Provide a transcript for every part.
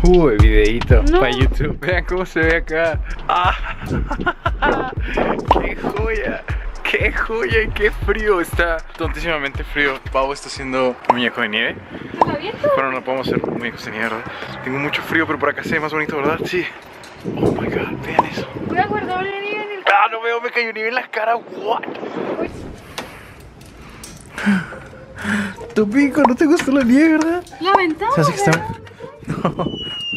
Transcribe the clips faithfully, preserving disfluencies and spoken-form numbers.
Uy, videíto no. para YouTube. Vean cómo se ve acá. ¡Ah! ¡Qué joya! ¡Qué joya y qué frío! Está tontísimamente frío. Pau está haciendo un muñeco de nieve. ¿Está viento? Pero no podemos hacer muñecos de nieve, ¿verdad? Tengo mucho frío, pero por acá se ve más bonito, ¿verdad? Sí. Oh my god, vean eso. Voy a guardar la nieve en el... Ah, no veo, me cayó nieve en la cara. What? Uy. Tu pico, no te gustó la nieve, ¿verdad? La ventana. Se hace que está... No.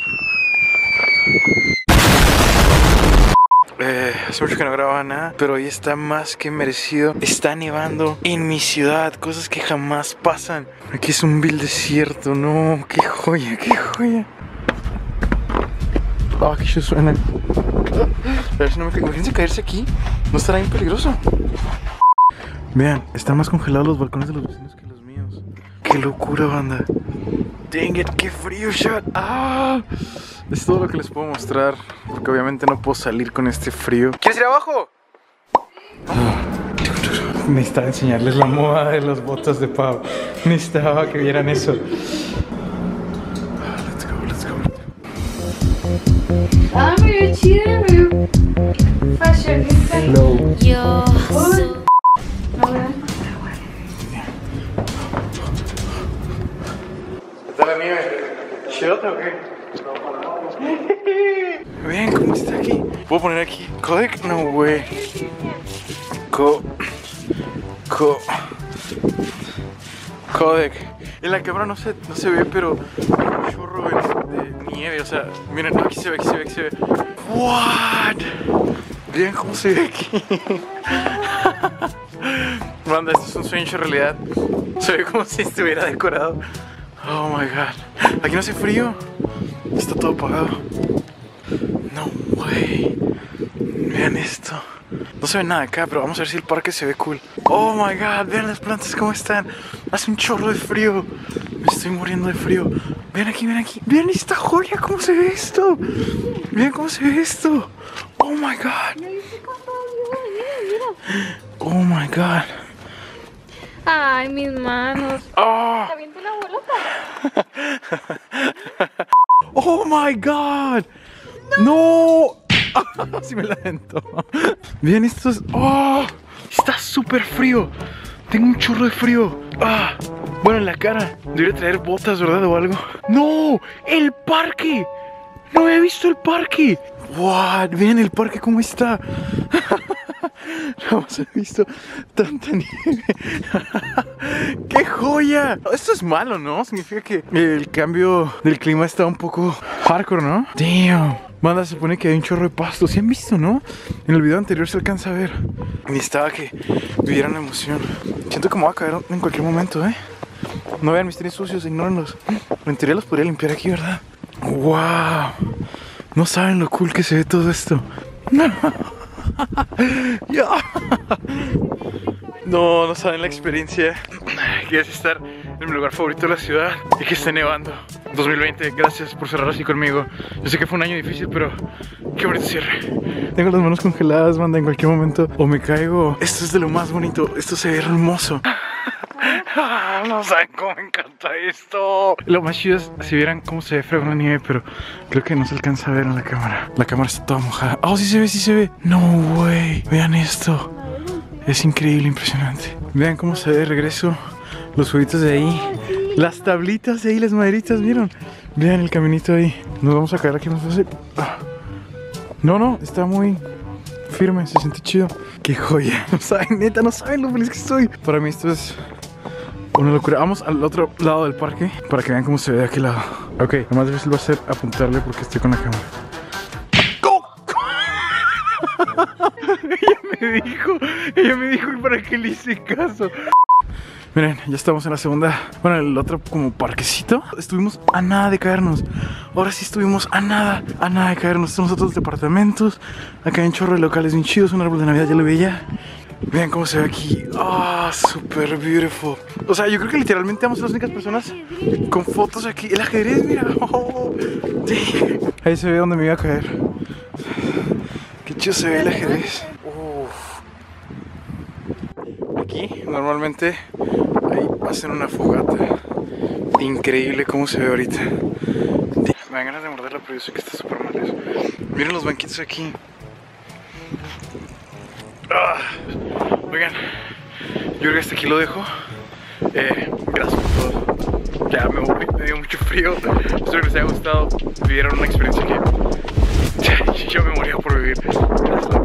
Eh, hace mucho que no grababa nada, pero hoy está más que merecido. Está nevando en mi ciudad, cosas que jamás pasan. Aquí es un vil desierto, no, qué joya, qué joya. Ah, que ya suena. A ver si no me caigo. Imagínense caerse aquí, no estará bien peligroso. Vean, están más congelados los balcones de los vecinos que los míos. Qué locura, banda. Dang it, qué frío, shot. Ah, es todo lo que les puedo mostrar, porque obviamente no puedo salir con este frío. ¿Quieres ir abajo? Ah, necesitaba enseñarles la moda de las botas de Pau. Necesitaba que vieran eso. Ah, let's go, let's go. Ah, medio chida, medio fashionista. Hello. Yo Uy. A ver. ¿Está la nieve? ¿Chilota o qué? Vean cómo está aquí. ¿Puedo poner aquí? ¿Codec? No, güey. Co... Co... Codec. En la cámara no se, no se ve, pero un chorro de, de nieve. O sea, miren, aquí se ve, aquí se ve, aquí se ve. What? Vean cómo se ve aquí. Banda, esto es un sueño hecho realidad. Se ve como si estuviera decorado. Oh my god. Aquí no hace frío. Está todo apagado. No way. Vean esto. No se ve nada acá, pero vamos a ver si el parque se ve cool. Oh my god, vean las plantas cómo están. Hace un chorro de frío. Me estoy muriendo de frío. Vean aquí, vean aquí. Vean esta joya, cómo se ve esto. Vean cómo se ve esto. Oh my god. Oh my god. Ay, mis manos. Oh. ¿Te aviento una bolota? Oh my god. No. Así me la aventó. Bien, esto es... Oh, está súper frío. Tengo un chorro de frío. Ah, bueno, en la cara. Debería traer botas, ¿verdad? O algo. ¡No! ¡El parque! No he visto el parque. What? Vean el parque cómo está. Jamás he visto tanta nieve. ¡Qué joya! Esto es malo, ¿no? Significa que el cambio del clima está un poco hardcore, ¿no? Damn. Banda, se supone que hay un chorro de pasto. ¿Sí han visto, no? En el video anterior se alcanza a ver. Necesitaba que vivieran la emoción. Siento que me voy a caer en cualquier momento, ¿eh? No vean mis tenis sucios, ignórenlos. En teoría los podría limpiar aquí, ¿verdad? ¡Wow! No saben lo cool que se ve todo esto. No, no saben la experiencia que es estar en mi lugar favorito de la ciudad y que esté nevando. dos mil veinte, gracias por cerrar así conmigo. Yo sé que fue un año difícil, pero qué bonito cierre. Tengo las manos congeladas, banda, en cualquier momento o me caigo. Esto es de lo más bonito, esto se ve hermoso. No saben cómo me encanta esto. Lo más chido es si vieran cómo se ve fregón la nieve, pero creo que no se alcanza a ver en la cámara. La cámara está toda mojada. Oh, sí se ve, sí se ve. No way, vean esto. Es increíble, impresionante. Vean cómo se ve de regreso los jueguitos de ahí. Las tablitas de ahí, las maderitas, ¿vieron? Vean el caminito ahí. Nos vamos a caer aquí más fácil. No, no, está muy firme, se siente chido. Qué joya. No saben, neta, no saben lo feliz que estoy. Para mí esto es una locura. Vamos al otro lado del parque para que vean cómo se ve de aquel lado. Ok, lo más difícil va a ser apuntarle porque estoy con la cámara. Ella me dijo, ella me dijo para que le hice caso. Miren, ya estamos en la segunda, bueno, el otro como parquecito. Estuvimos a nada de caernos. Ahora sí estuvimos a nada, a nada de caernos. Estamos otros departamentos. Acá hay un chorro de locales bien chidos. Un árbol de Navidad, ya lo veía. Vean cómo se ve aquí. Ah, oh, super beautiful. O sea, yo creo que literalmente vamos a las únicas personas con fotos aquí. El ajedrez, mira. Oh, sí. Ahí se ve donde me iba a caer. Qué chido se ve el ajedrez. Uf. Aquí normalmente ahí hacen una fogata. Increíble cómo se ve ahorita. Me dan ganas de morderla, pero yo sé que está súper mal eso. Miren los banquitos aquí. Ah, oigan, yo creo que hasta aquí lo dejo. eh, Gracias por todo. Ya me aburrí, me dio mucho frío. Espero que les haya gustado. Vivieron una experiencia que yo me moría por vivir. Gracias.